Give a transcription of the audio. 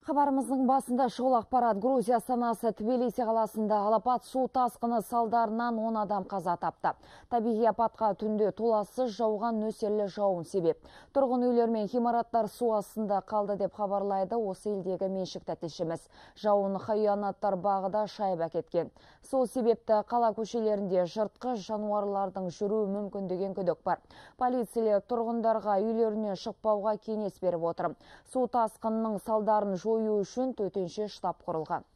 Хабарымыздың басында шұғыл ақпарат. Грузия астанасы Тбилиси қаласында алапат су тасқыны салдарынан 10 адам қаза тапты. Табиғи апатқа түнде толассыз жауған нөсерлі жауын себеп. Тұрғын үйлер мен ғимараттар су астында қалды деп хабарлайды осы елдегі меншікті тілшіміз. Жауын хайуанаттар бағыда шайып әкеткен. Сол себепті қала көшелерінде жыртқыш жануарлардың жүруі мүмкін деген күдік бар. Полиция тұрғындарға үйлерінен шықпауға кеңес беріп отыр. Су тасқынының салдарын жою үшін төтенше штаб құрылған.